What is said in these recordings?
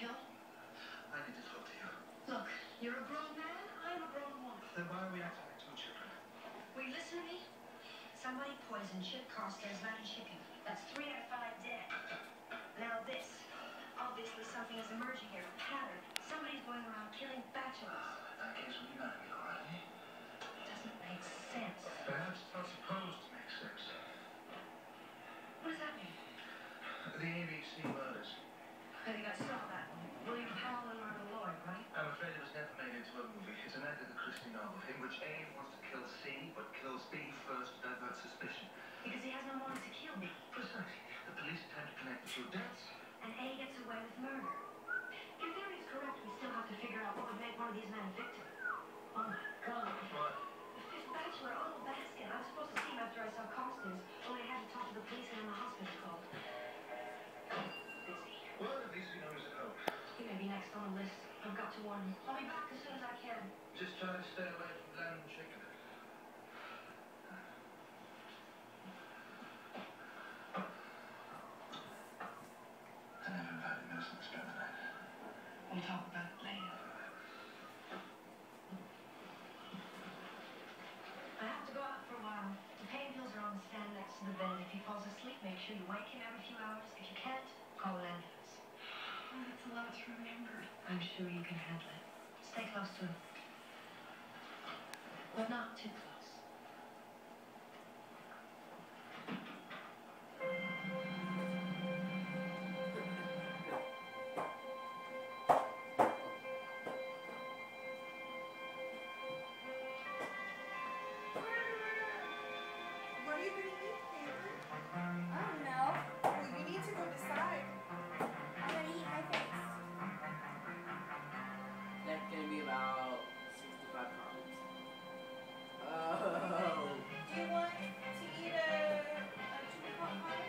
kill? I need to talk to you. Look, you're a grown man, I'm a grown woman. Then why are we acting like two children? Will you listen to me? Somebody poisoned Chip Costa's lamb chicken. That's 3 out of 5 dead. Now this. Obviously something is emerging here, a pattern. Somebody's going around killing bachelors. In that case, we're uniting already. It doesn't make sense. Perhaps it's not supposed to make sense. What does that mean? The ABC murders. I think I saw that one. William Powell and Martha Lloyd, right? I'm afraid it was never made into a movie. It's an Agatha Christie novel in which A wants to kill C, but kills B first to divert suspicion. Because he has no motive to kill me. Precisely. The police attempt to connect the two deaths. And A gets away with murder. If theory is correct, we still have to figure out what would make one of these men a victim. Oh my God. What? The fifth bachelor, Arnold Baskin. I was supposed to see him after I saw Costas, only I had to talk to the police and then the hospital called. Busy. Well, at least we know he's at home. He may be next on the list. I've got to warn him. I'll be back as soon as I can. Just try to stay away from lamb and chicken. I never invited medicine to spend the night. We'll talk about it later. I have to go out for a while. The pain pills are on the stand next to the bed. If he falls asleep, make sure you wake him every few hours. If you can't, call an ambulance. Oh, that's a lot to remember. I'm sure you can handle it. Stay close to him. But not too close. What are you going to eat, Taylor? I don't know. Well, you need to go decide. I'm going to eat my face. That's going to be about 65 pounds. Oh. Do you want to eat a chicken pot pie?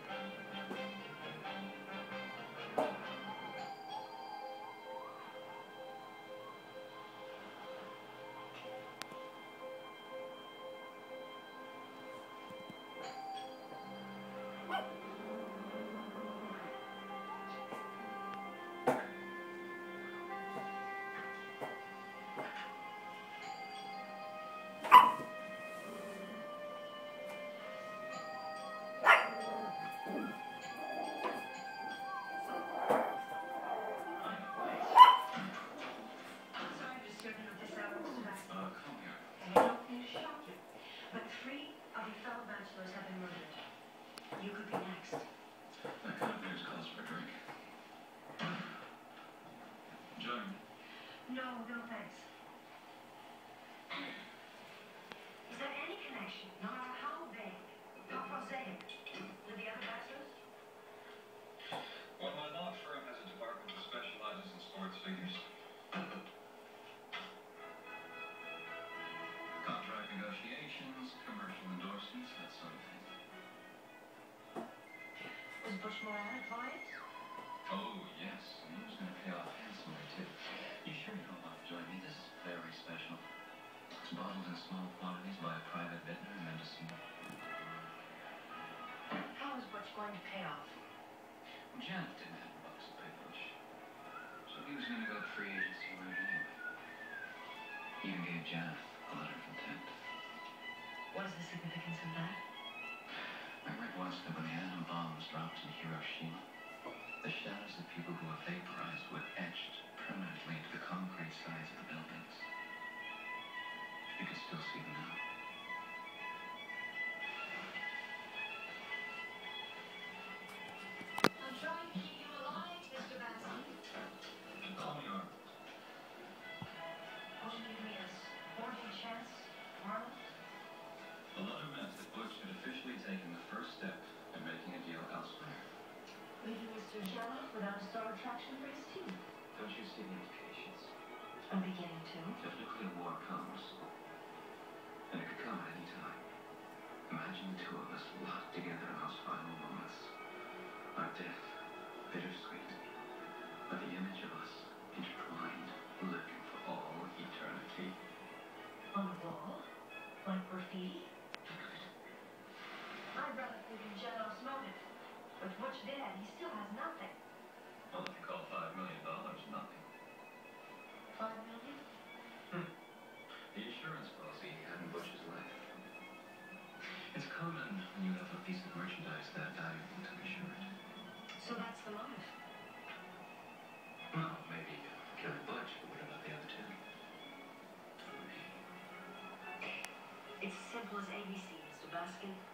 Sorry to disturb you at this hour, Mr. Baskin. Come here. And I don't mean to shock you, but 3 of your fellow bachelors have been murdered. You could be next. That kind of news calls for a drink. Join me. No, no thanks. Is there any connection, no matter how vague, how prosaic, with the other bachelors? Well, my law firm has a department that specializes in sports figures. Contract negotiations, commercial endorsements, that sort of thing. Was Butch Moran a client? Oh, yes. And he was going to pay off handsomely, too. You sure you don't want to join me? This is very special. It's bottled in small quantities by a private vintner in Medicine. How is Butch going to pay off? Well, Janet didn't have the bucks to pay Butch. So he was going to go the free agency route anyway. He even gave Janet a letter of intent. What is the significance of that? Remember it once that when the atom bomb was dropped in Hiroshima, the shadows of people who were vaporized were etched permanently into the concrete sides of the buildings. You can still see them now. I'm trying to keep you alive, Mr. Baskin. Call me Arnold. Won't you give me a sporting chance, Arnold? The letter meant that Butch had officially taken the first step in making a deal elsewhere. Leaving Mr. Jello without a star attraction for his team. Don't you see the indications? I'm beginning to. If nuclear war comes, and it could come at any time, imagine the two of us locked together in those final moments. Our death, bittersweet, but the image of us intertwined, living for all eternity. On the wall? Like graffiti? I'd rather think of Jello's motive. With Butch dead, he still has nothing. Well, if you call $5 million nothing. $5 million? The insurance policy he had in Butch's life. It's common when you have a piece of merchandise that valuable to insure it. So that's the motive. Well, maybe killing Butch, but what about the other two? It's as simple as ABC, Mr. Baskin.